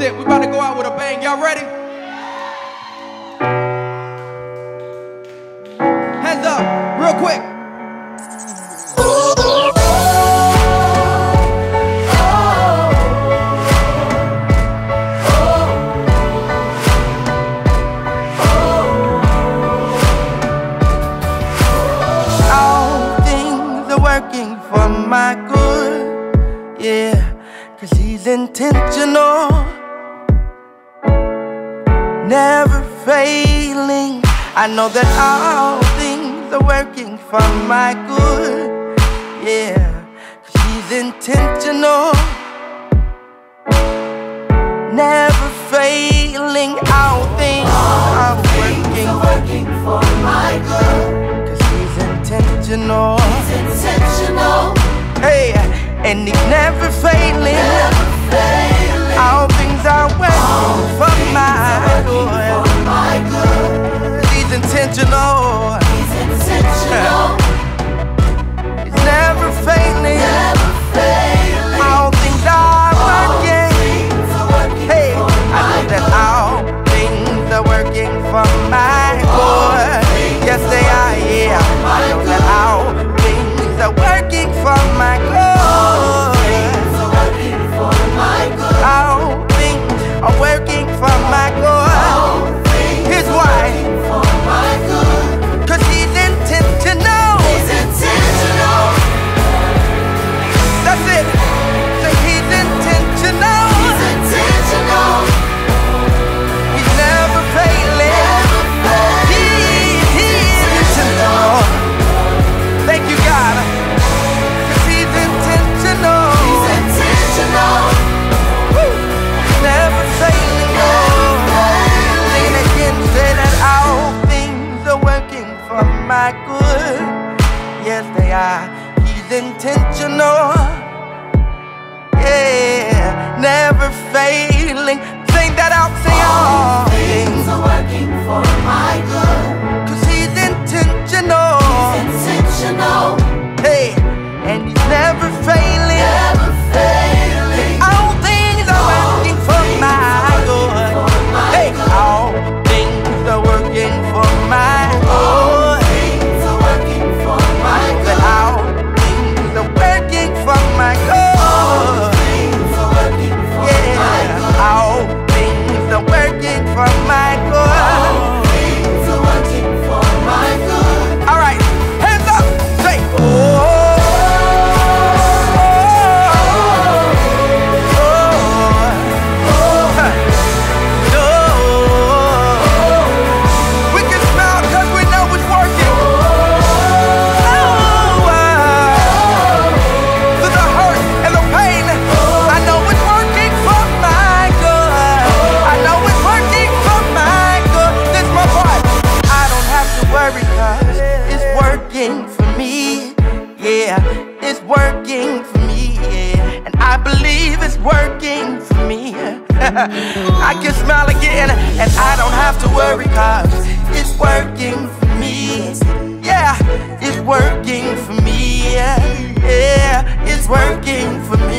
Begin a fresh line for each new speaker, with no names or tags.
it. We about to go out with a bang. Y'all ready? Hands up, real quick.
All things are working for my good, yeah, 'cause he's intentional, never failing. I know that all things are working for my good, yeah, 'cause he's intentional, never failing. All things are working
for my good.
'Cause he's intentional,
He's intentional,
hey, and he's never failing.
never failing.
All things are working for my good.
For my good.
He's intentional,
He's intentional,
he's never failing.
never failing.
All things are working.
Things are working
Hey,
for
I
my
know that
good.
all things are working for my good. Yes, they are, yeah. I know that all things are working for my good.
Things are working for my good.
All things are working for my good.
All things
Here's
are
why.
working for my good.
'Cause he's intentional.
He's intentional,
That's it. So he's intentional.
he's intentional,
He's never failing.
never failing.
He's intentional. Thank you, God. 'Cause he's intentional.
He's intentional,
Woo. Never failing. Sing it again. Say that all things are working for my good. Yes, they are. He's intentional. Yeah, never failing. Sing that out. Sing all
things
things.
are working for my good.
'Cause he's intentional.
Intentional,
Hey, and he's never failing.
never failing.
All things are working for my good. Hey, all things are working for my good.
Things are working for my
But
good.
all things are working for my good.
Things are working for my
Yeah,
good.
all things are working for my good.
Things are working for my good.
All right, hands up, say, we can smile 'cause we know it's working. Through the hurt and the pain, I know it's working for my good. I know it's working for my good. This is my part. I don't have to worry 'cause it's working for me. Yeah, it's working for me. Yeah, and I believe it's working for me. I can smile again and I don't have to worry 'cause it's working for me. Yeah, it's working for me. Yeah, it's working for me.